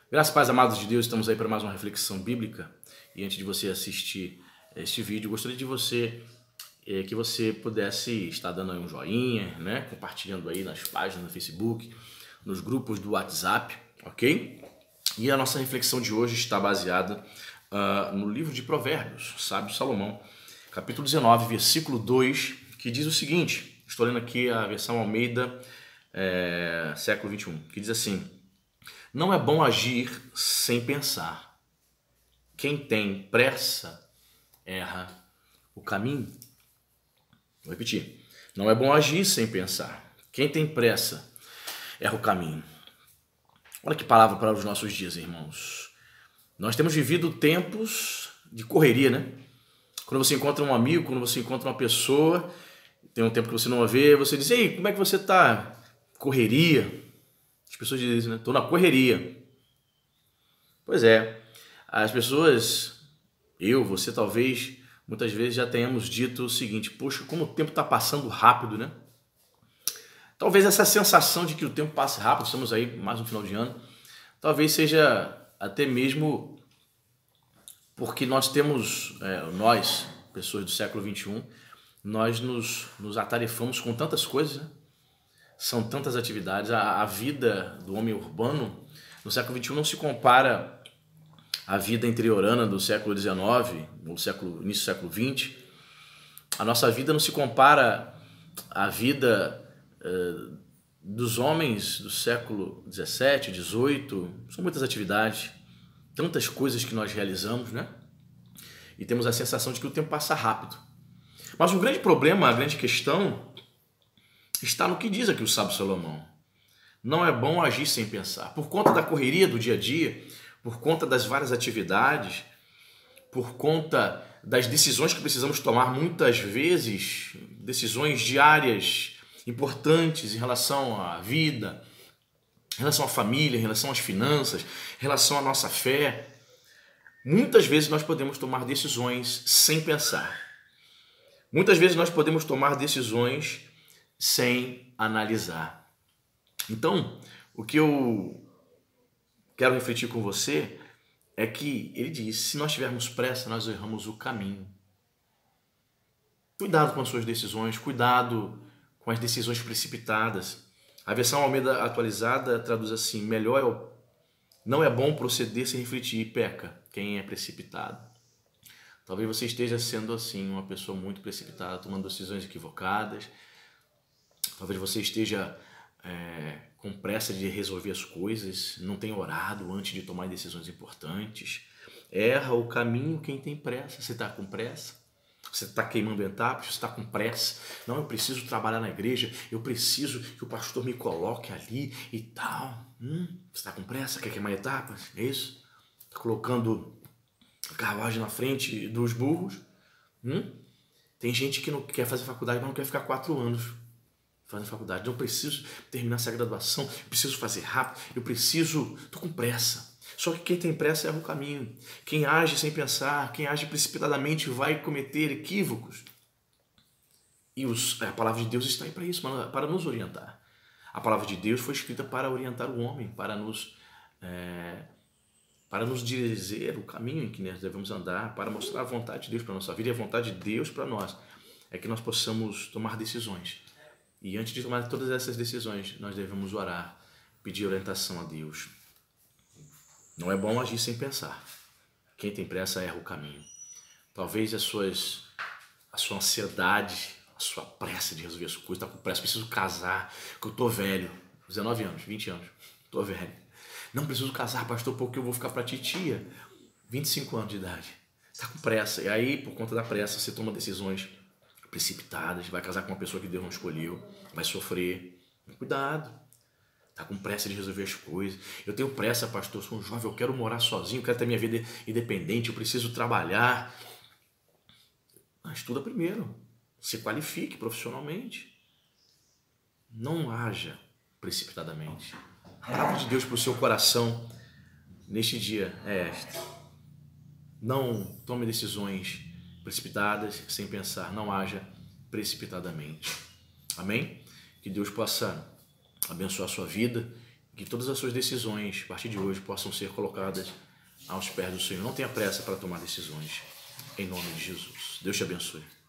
Graças e paz, amados de Deus, estamos aí para mais uma reflexão bíblica. E antes de você assistir este vídeo, gostaria de que você pudesse estar dando aí um joinha, né? Compartilhando aí nas páginas do Facebook, nos grupos do WhatsApp, ok? E a nossa reflexão de hoje está baseada no livro de Provérbios, Sábio Salomão, capítulo 19, versículo 2, que diz o seguinte, estou lendo aqui a versão Almeida, século 21, que diz assim: não é bom agir sem pensar. Quem tem pressa erra o caminho. Vou repetir. Não é bom agir sem pensar. Quem tem pressa erra o caminho. Olha que palavra para os nossos dias, irmãos. Nós temos vivido tempos de correria, né? Quando você encontra um amigo, quando você encontra uma pessoa, tem um tempo que você não a vê, você diz: ei, como é que você está? Correria. As pessoas dizem, né? Estou na correria. Pois é, as pessoas, você talvez, muitas vezes já tenhamos dito o seguinte: poxa, como o tempo está passando rápido, né? Talvez essa sensação de que o tempo passe rápido, estamos aí mais no final de ano, talvez seja até mesmo porque nós temos, nós, pessoas do século XXI, nós nos atarefamos com tantas coisas, né? São tantas atividades, a vida do homem urbano no século XXI não se compara à vida interiorana do século XIX, início do século XX. A nossa vida não se compara à vida dos homens do século XVII, XVIII. São muitas atividades, tantas coisas que nós realizamos, né? E temos a sensação de que o tempo passa rápido. Mas o grande problema, a grande questão está no que diz aqui o sábio Salomão. Não é bom agir sem pensar. Por conta da correria do dia a dia, por conta das várias atividades, por conta das decisões que precisamos tomar muitas vezes, decisões diárias importantes em relação à vida, em relação à família, em relação às finanças, em relação à nossa fé, muitas vezes nós podemos tomar decisões sem pensar. Muitas vezes nós podemos tomar decisões sem analisar. Então, o que eu quero refletir com você é que ele diz: se nós tivermos pressa, nós erramos o caminho. Cuidado com as suas decisões, cuidado com as decisões precipitadas. A versão Almeida atualizada traduz assim: não é bom proceder sem refletir, e peca quem é precipitado. Talvez você esteja sendo assim, uma pessoa muito precipitada, tomando decisões equivocadas. Talvez você esteja com pressa de resolver as coisas, não tenha orado antes de tomar decisões importantes. Erra o caminho quem tem pressa. Você está com pressa? Você está queimando etapas? Você está com pressa? Não, eu preciso trabalhar na igreja, eu preciso que o pastor me coloque ali e tal. Você está com pressa? Quer queimar etapas? É isso? Está colocando a carruagem na frente dos burros? Tem gente que não quer fazer faculdade, mas não quer ficar 4 anos fazendo faculdade. Eu preciso terminar essa graduação, eu preciso fazer rápido, estou com pressa. Só que quem tem pressa erra o caminho. Quem age sem pensar, quem age precipitadamente vai cometer equívocos. E a palavra de Deus está aí para isso, para nos orientar. A palavra de Deus foi escrita para orientar o homem, para nos dizer o caminho em que nós devemos andar, para mostrar a vontade de Deus para a nossa vida. E a vontade de Deus para nós é que nós possamos tomar decisões. E antes de tomar todas essas decisões, nós devemos orar, pedir orientação a Deus. Não é bom agir sem pensar. Quem tem pressa erra o caminho. Talvez a sua ansiedade, a sua pressa de resolver as coisas, está com pressa, preciso casar, porque eu estou velho, 19 anos, 20 anos, estou velho. Não preciso casar, pastor, porque eu vou ficar para titia, 25 anos de idade. Está com pressa. E aí, por conta da pressa, você toma decisões precipitadas, vai casar com uma pessoa que Deus não escolheu, vai sofrer. Cuidado. Tá com pressa de resolver as coisas. Eu tenho pressa, pastor, sou um jovem, eu quero morar sozinho, eu quero ter minha vida independente, eu preciso trabalhar. Estuda primeiro, se qualifique profissionalmente. Não haja precipitadamente. A palavra de Deus para o seu coração neste dia é esta: não tome decisões precipitadas, sem pensar, não haja precipitadamente. Amém? Que Deus possa abençoar a sua vida, que todas as suas decisões, a partir de hoje, possam ser colocadas aos pés do Senhor. Não tenha pressa para tomar decisões, em nome de Jesus. Deus te abençoe.